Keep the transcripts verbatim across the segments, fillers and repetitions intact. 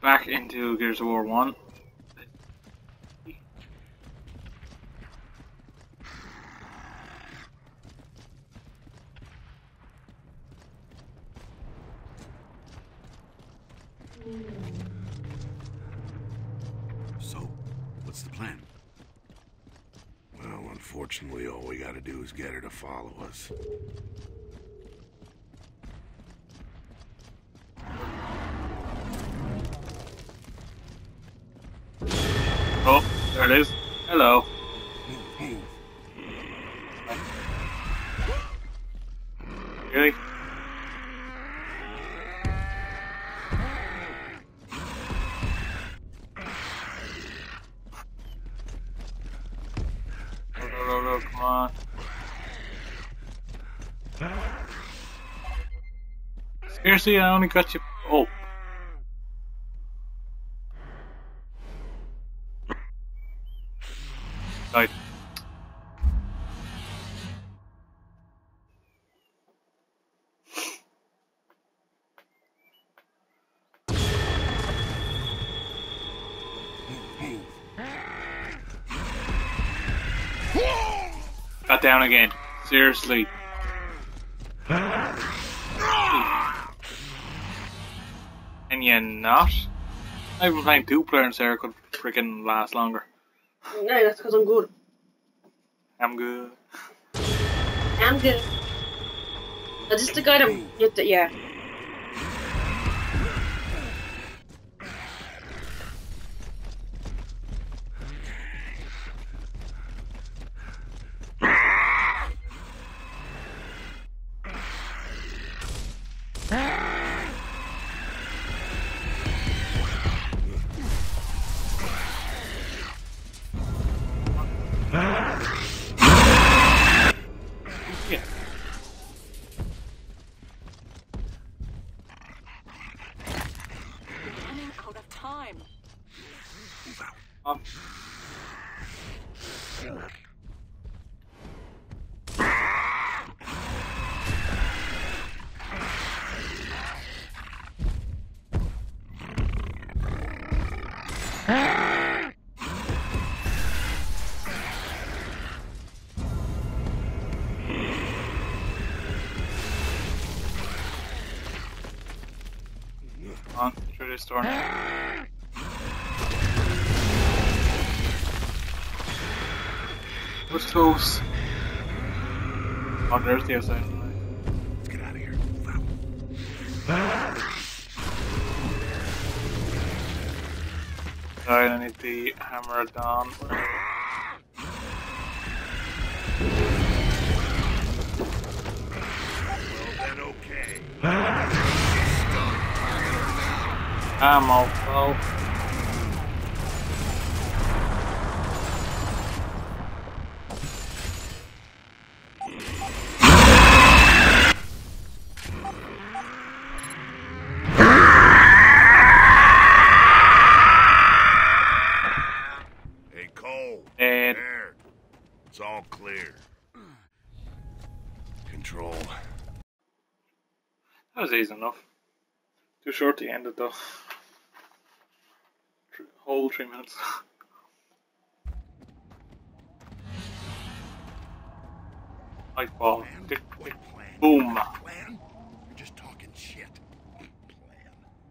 back into Gears of War one. So, what's the plan? Well, unfortunately, all we gotta do is get her to follow us. Oh, there it is. Hello. Really? Go, go, go, go, come on. Seriously, I only got you. Oh. Died. Got down again. Seriously. And you not? I've been playing two players there, could freaking last longer. No, that's because I'm good. I'm good. I'm good. That's just the guy that, yeah. Yeah. Running out of time. Um. On through this door now. What's close? Oh, there's the outside. Let's get out of here. Move out. Sorry, I need the hammer down. Well, then, okay. Ammo, well. Hey, Cole. And There. It's all clear. Control. that was easy enough. Too short to end it though. Th- Whole three minutes. Light ball. Tick, tick. Plan. Boom. Plan? You're just talking shit. Plan.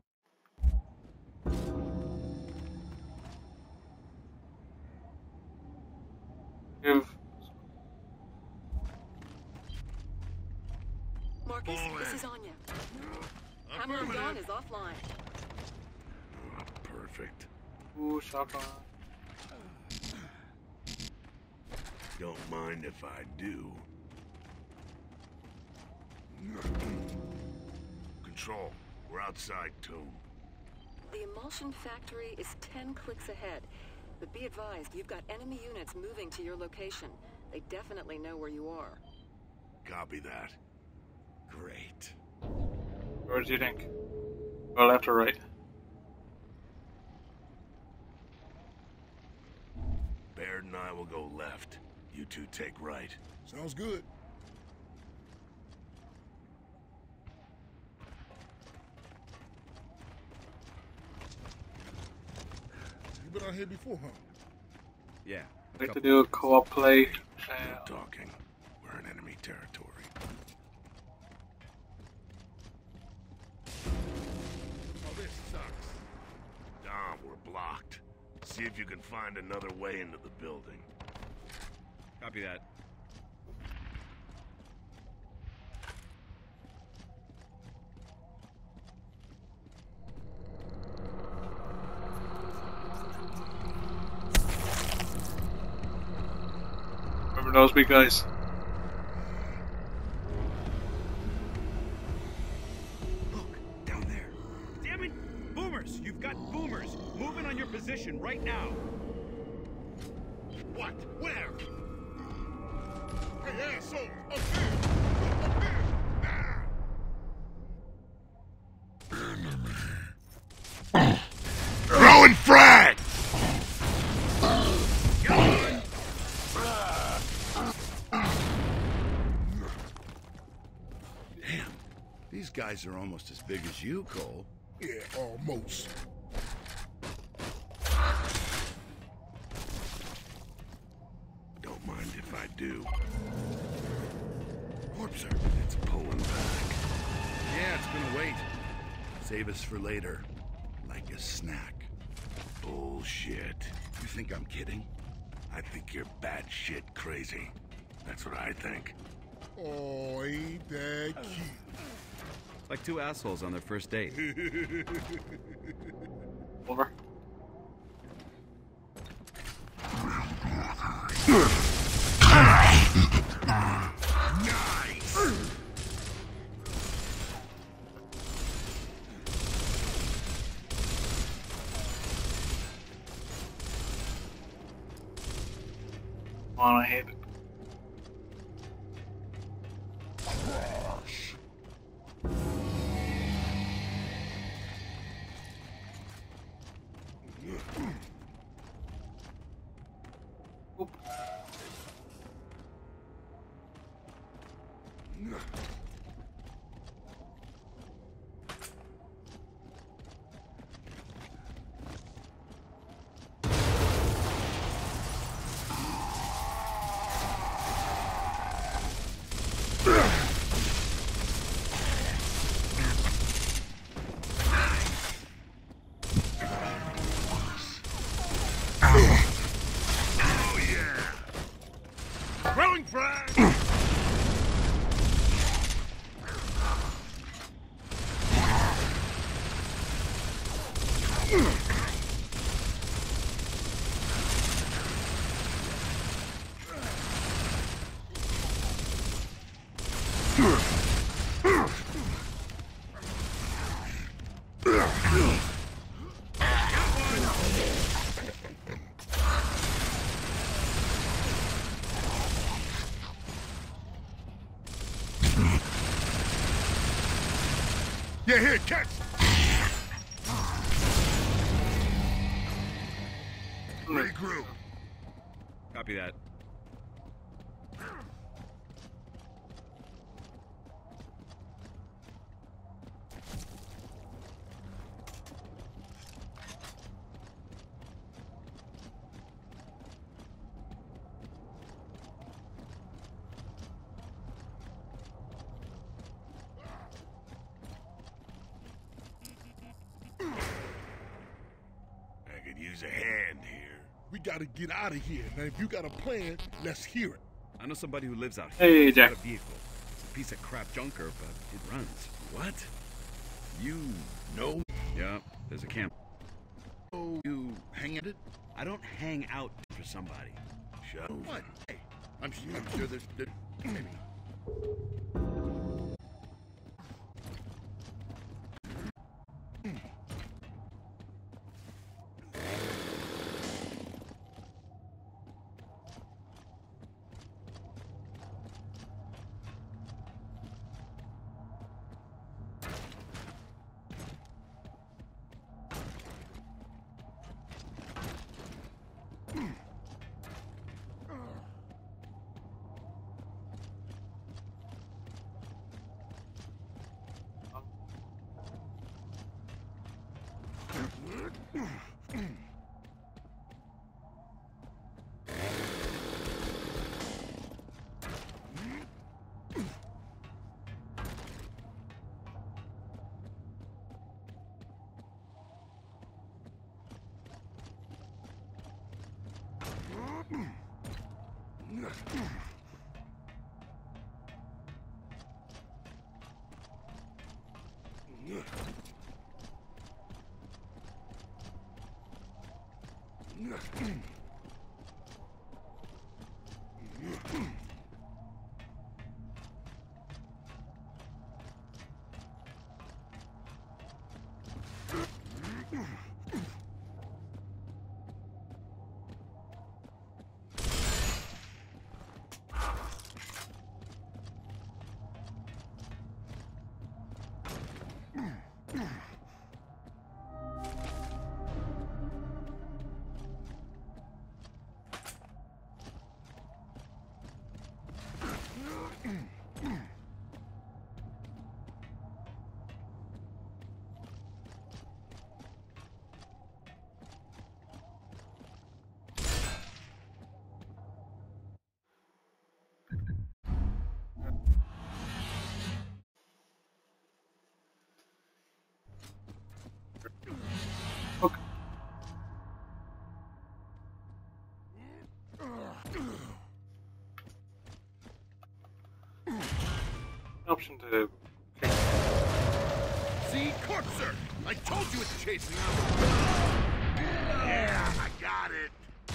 Give. Marcus, this is Anya. Hammer of Dawn is offline. Oh, perfect. Ooh, shotgun. Don't mind if I do. Control. We're outside Tomb. The emulsion factory is ten clicks ahead. But be advised, you've got enemy units moving to your location. They definitely know where you are. Copy that. Great. Where do you think? Go left or right? Baird and I will go left. You two take right. Sounds good. been out here before, huh? Yeah. I'd like to do a co-op play. No Uh, talking. We're in enemy territory. Oh, this sucks. Dom, we're blocked. See if you can find another way into the building. Copy that. remember those big guys? Look, down there. Damn it! Boomers! You've got boomers! Moving on your position right now! What? Where? Hey, asshole! Up here! Up here! Now! Throwing frag! Damn. These guys are almost as big as you, Cole. Yeah, almost. Don't mind if I do. Corpser. It's pulling back. Yeah, it's gonna wait. Save us for later. Like a snack. Bullshit. You think I'm kidding? I think you're batshit crazy. That's what I think. Oh, ain't that cute? Like two assholes on their first date. Over. Come on, I hate it. Oop. Oh yeah! Throwing frag! Yeah, here, catch! Regroup. Copy that. I could use a hand here. We gotta get out of here. Now, if you got a plan, let's hear it. I know somebody who lives out here. Hey, It's not Jack. a vehicle. It's a piece of crap junker, but it runs. What? You No. Yeah, there's a camp. Oh, you hang at it? I don't hang out for somebody. Shut up. What? Hey, I'm, su- I'm sure there's, there, maybe. Okay. Option to. See, Corpser! I told you it's chasing out. Yeah, I got it.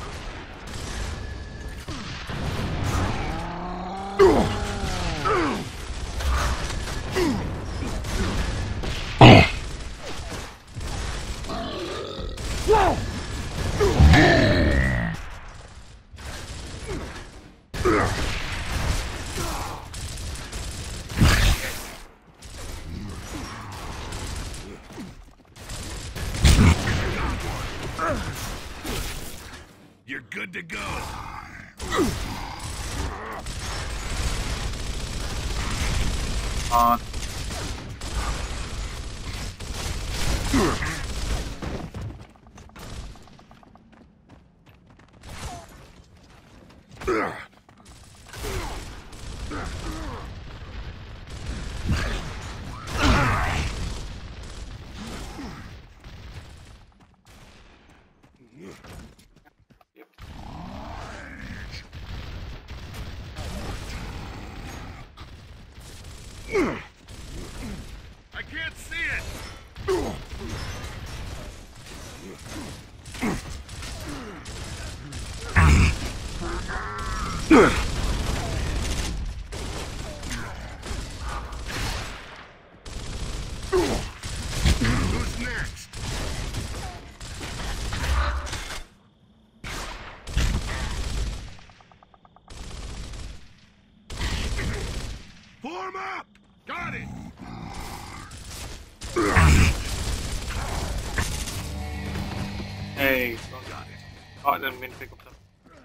You're good to go. On. I can't see it. Who's next? Form up! Got it! Hey. Got it. Oh, I didn't mean to pick up that.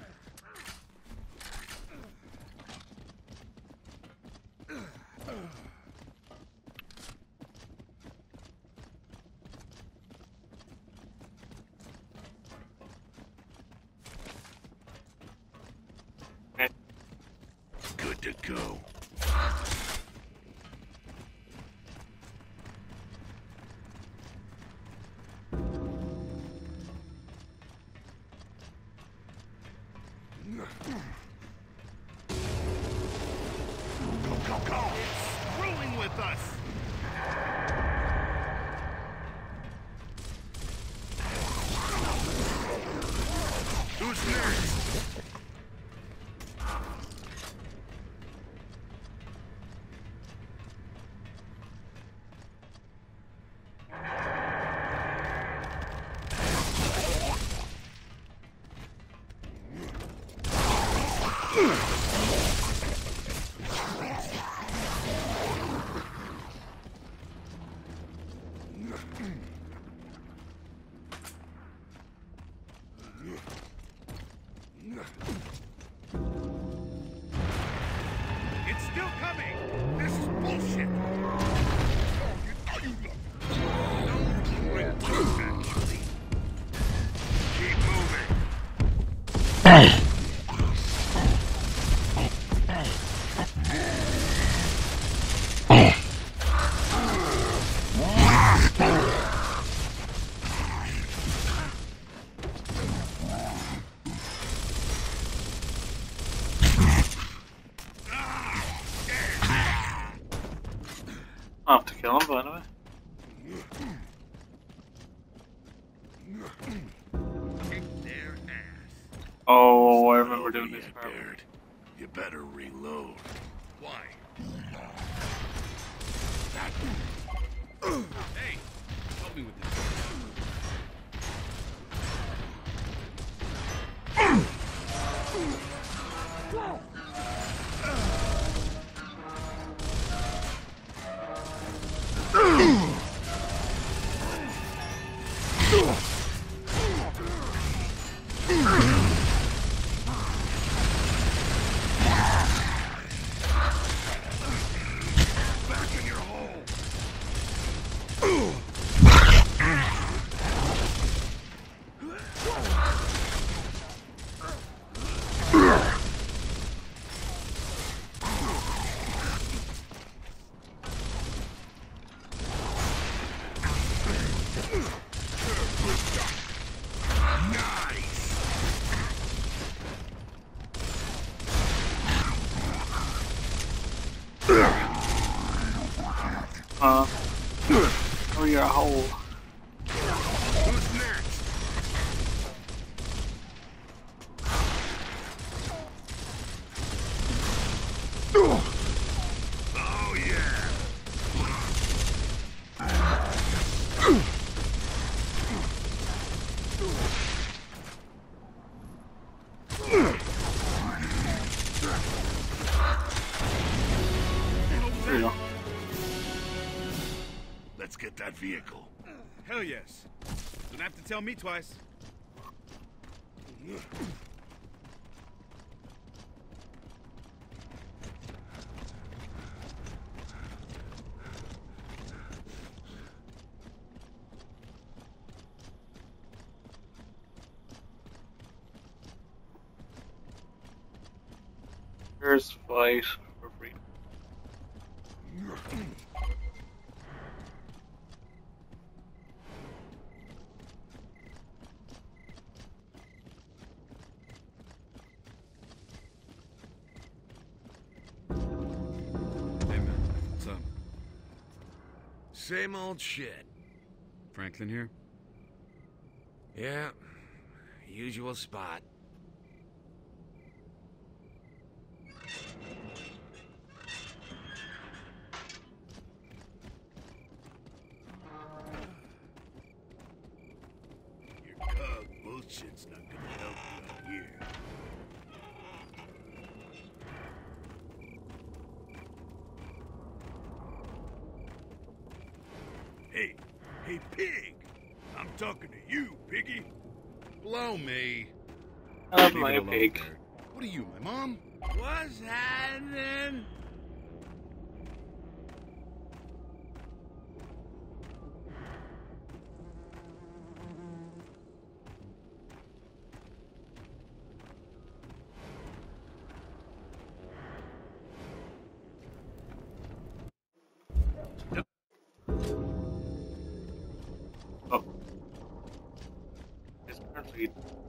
Good to go. Go, go, go! It's screwing with us! Who's next? It's still coming! This is bullshit! Keep moving! Kick their ass. Oh, I remember doing this Yeah, part. Barrett. You better reload. Why? Hey, help me with this. Back in your hole. Uh, oh, you're a hole. Who's next? Oh yeah. There you go. Let's get that vehicle. Hell yes. Don't have to tell me twice. Here's fight for free. Hey man, what's up? Same old shit. Franklin here? Yeah. Usual spot. Your cog bullshit's not gonna help you out here. Hey, hey, pig! I'm talking to you, piggy. Blow me. I love Leave my it alone, pig. Barrett. What are you, my mom? What's happening? Oh. It's apparently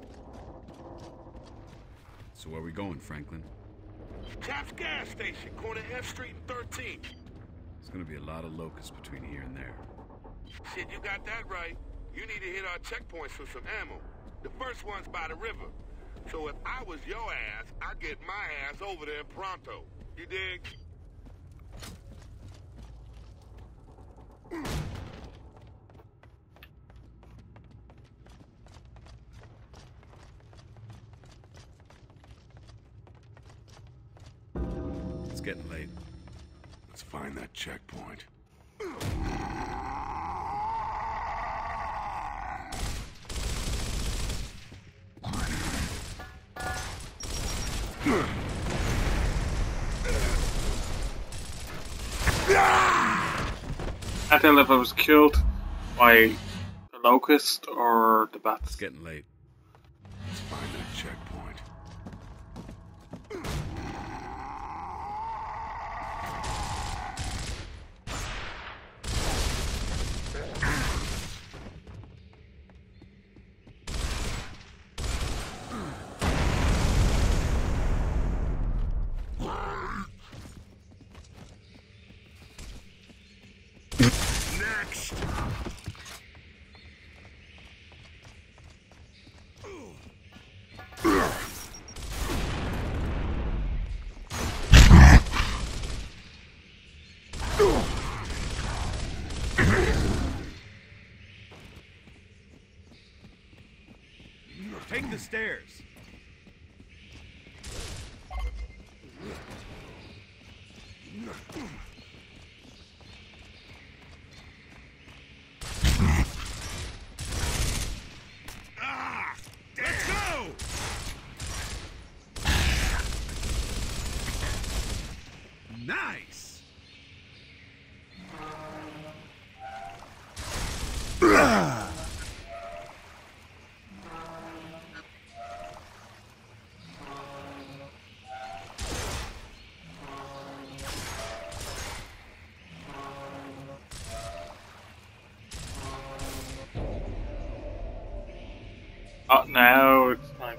So where we going, Franklin? Taft's gas station, corner F Street and thirteenth. There's gonna be a lot of locusts between here and there. Shit, you got that right. You need to hit our checkpoints for some ammo. The first one's by the river. So if I was your ass, I'd get my ass over there pronto. You dig? It's getting late. Let's find that checkpoint. I can't tell if I was killed by the locust or the It's bats. getting late. Let's find that checkpoint. Next! Take the stairs. Ah! Let's go! Nice! Oh, now it's time.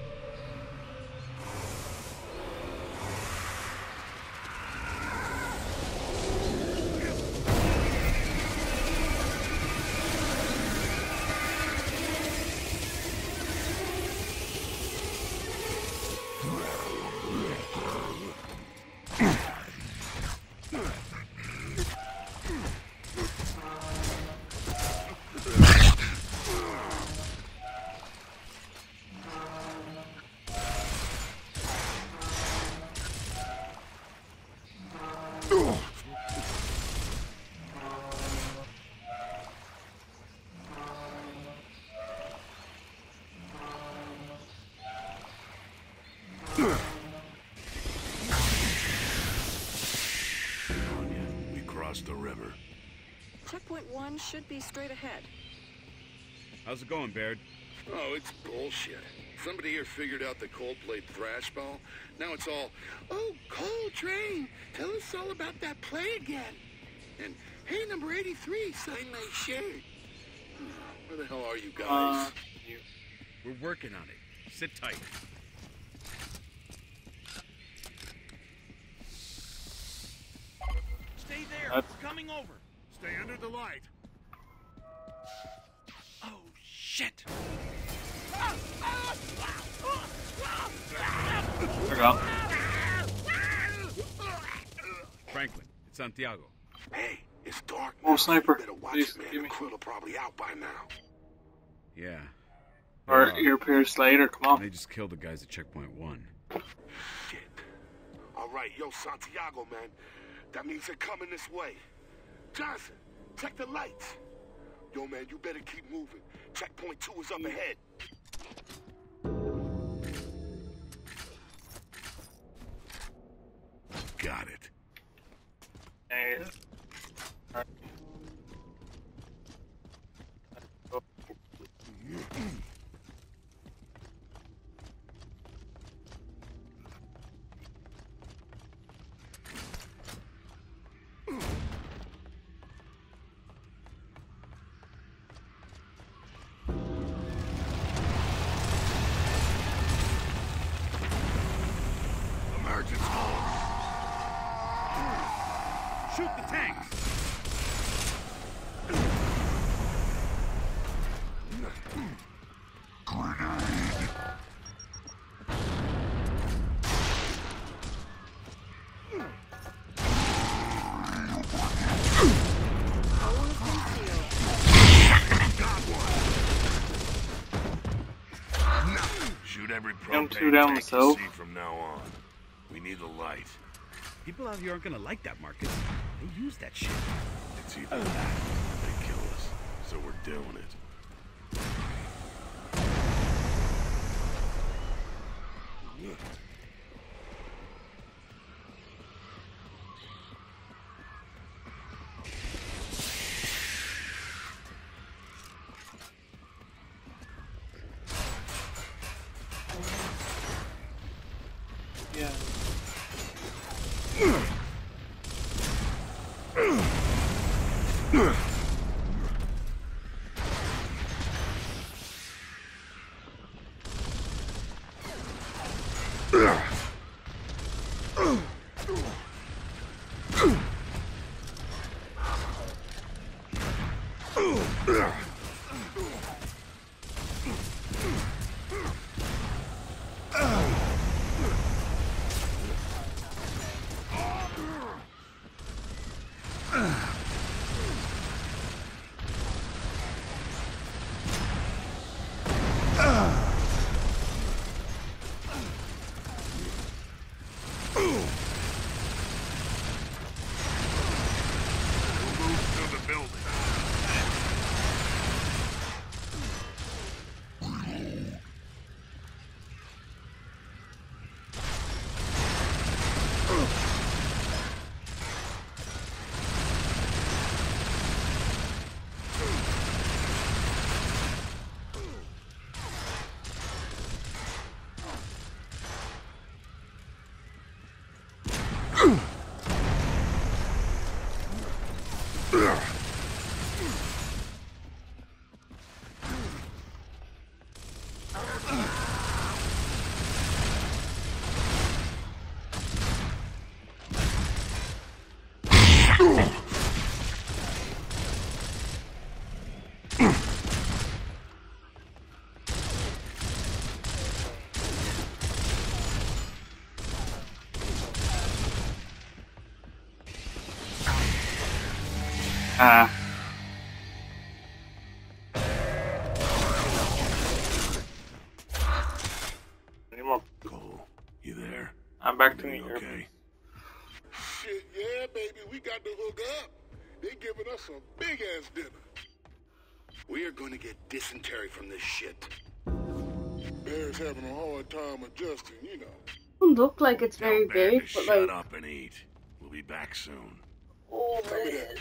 We crossed the river. Checkpoint one should be straight ahead. How's it going, Baird? Oh, it's bullshit. Somebody here figured out the Coldplay thrash ball. Now it's all, oh, Coltrane, tell us all about that play again. And, hey, number eighty-three, sign my shirt. Where the hell are you guys? Uh, you. We're working on it. Sit tight. Stay there. That's- We're coming over. Stay under the light. Oh, shit. They're gone. Franklin, it's Santiago. Hey, it's dark Oh, now. sniper. Better watch Please, it, man. give The me. Krill are probably out by now. Yeah. Or Uh, ear pierce later, come on. They just killed the guys at checkpoint one. Shit. All right, yo, Santiago, man. That means they're coming this way. Johnson, check the lights. Yo, man, you better keep moving. Checkpoint two is up ahead. Got it. Hey. Emergency. Shoot the tanks! Shoot every Them two propane down tank you myself. see from now on. We need a light. People out here aren't gonna like that, Marcus. They use that shit. It's either that or they kill us. So we're doing it. Yeah. Ah. Any more? Cole, you there? I'm back to You me here. okay? Shit, yeah, baby, we got to hook up. They giving us a big-ass dinner. We are going to get dysentery from this shit. Bear's having a hard time adjusting, you know. Doesn't look like it's very Tell Bear big, to but shut like, up and eat. We'll be back soon. oh, it is.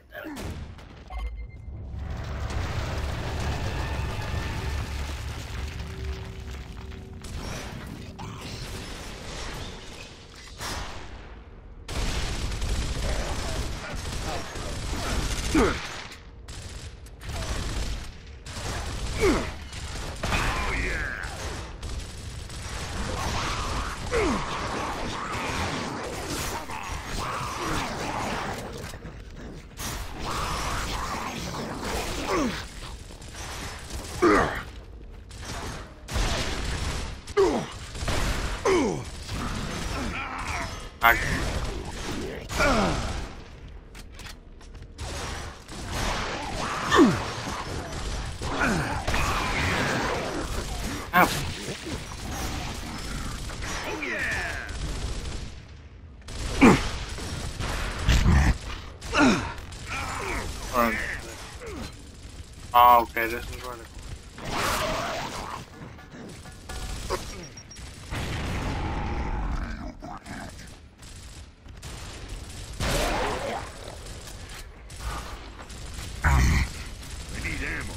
I... Ow. Alright. Oh, okay, this is running. I need ammo.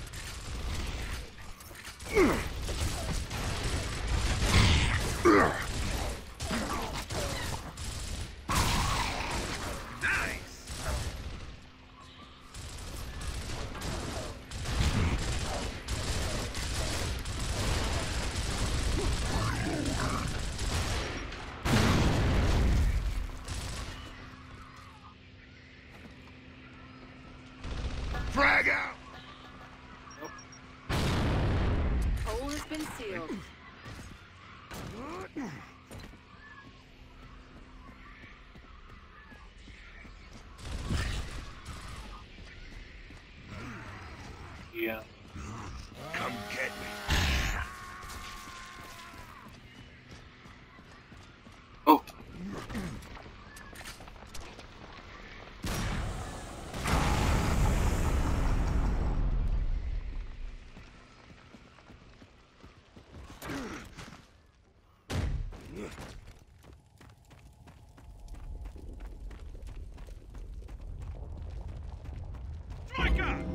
Frag out! Hole has been sealed. Yeah. Come get me. Oh. Striker!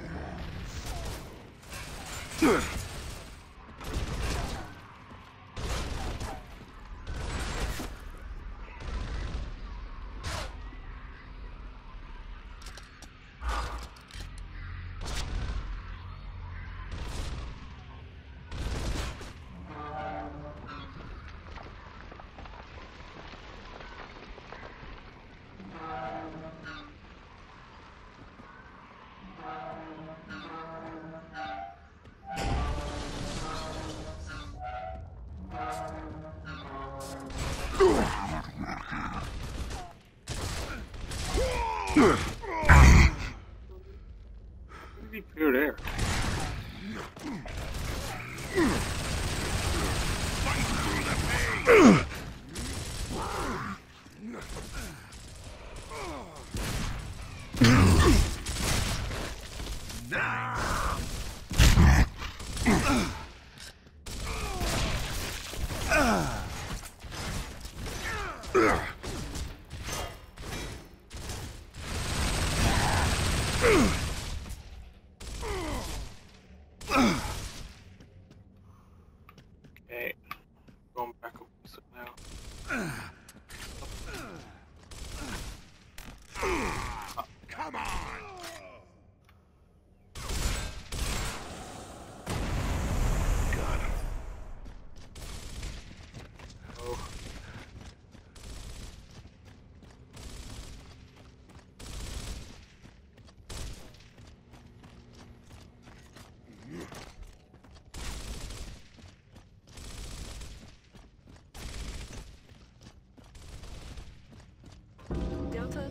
What did he do there? Okay. Going back up so now. Come on!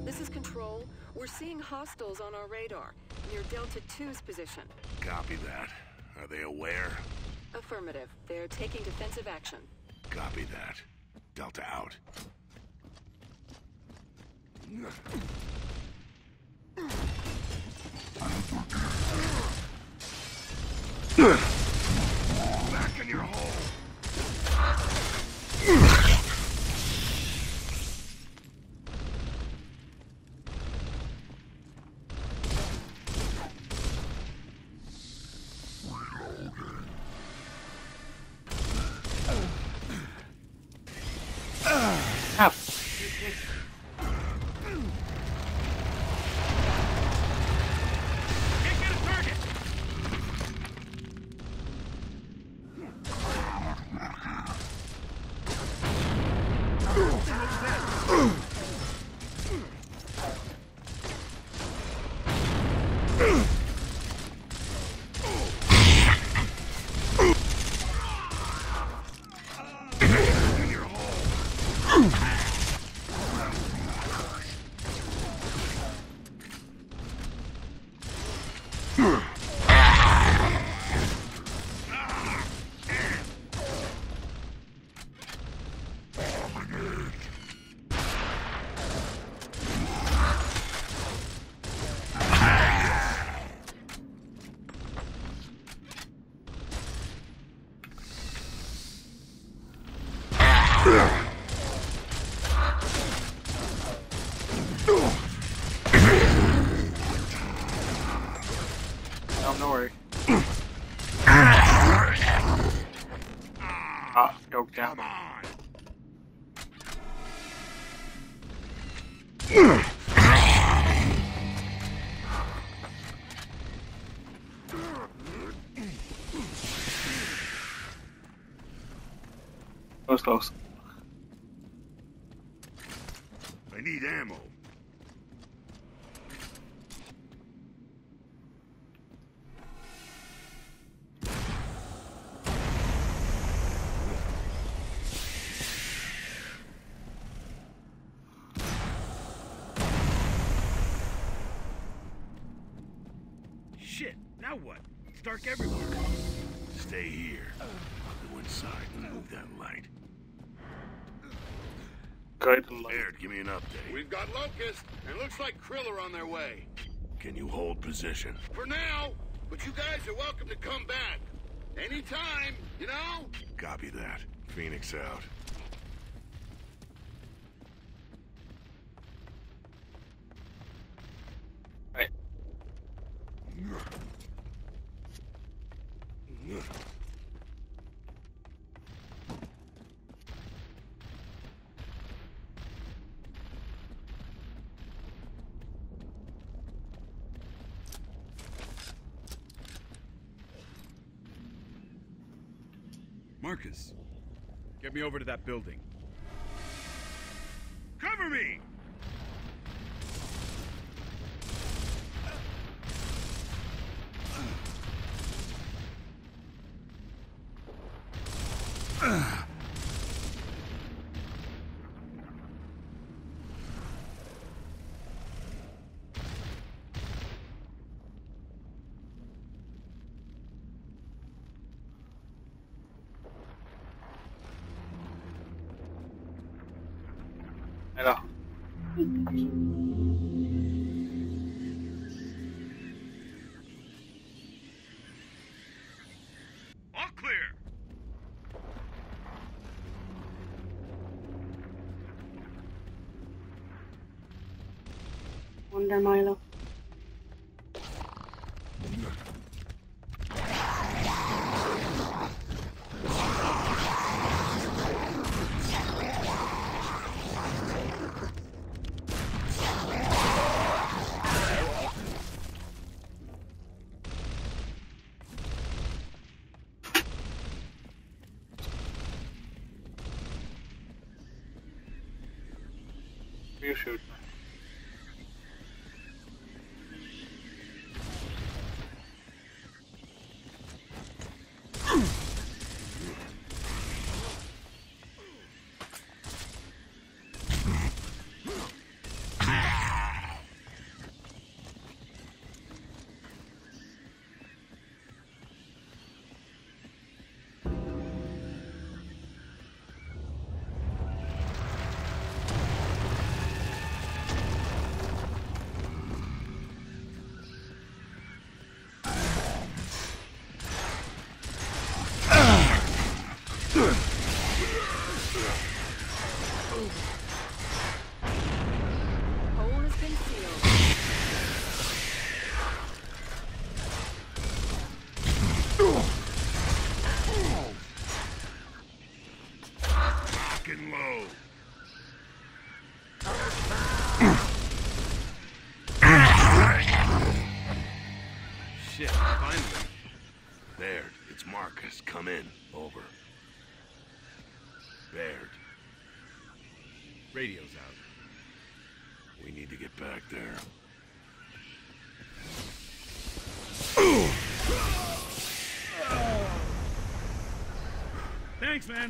This is Control. We're seeing hostiles on our radar, near Delta two's position. Copy that. Are they aware? Affirmative. They're taking defensive action. Copy that. Delta out. Back in your hole. Have. Can't get a target! No, no worry. Ah, choke down. Come on! Close, close. I need ammo. Shit, now what? It's dark everywhere. Stay here. Go inside and move that light. Guide the light. Baird, give me an update. We've got Locust, and looks like Krill are on their way. Can you hold position? For now, but you guys are welcome to come back. Anytime, you know? Copy that. Phoenix out. Right. Marcus, get me over to that building. Cover me! Hello. All clear! Wonder Milo. You shoot. Hole has been sealed. Lock and load. Shit, finally. Baird, it's Marcus. Come in. Over. Baird. Radio's out. We need to get back there. Thanks, man.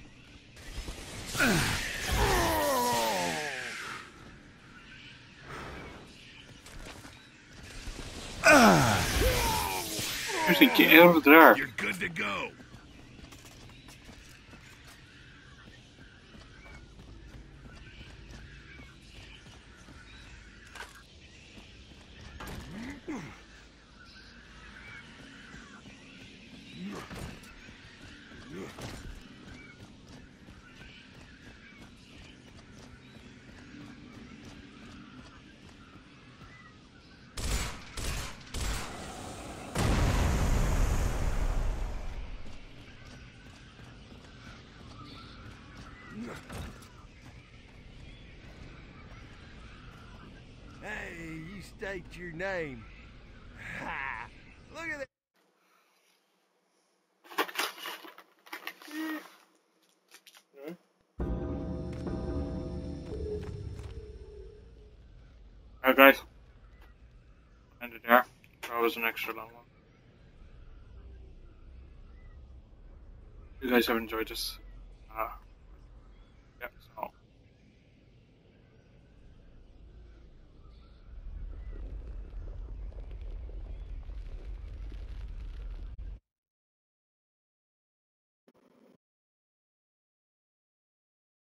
Seriously, get out of there. You're good to go. Hey, you state your name. Ha! Look at that. Alright guys, ended there. That was an extra long one. You guys have enjoyed this. Uh,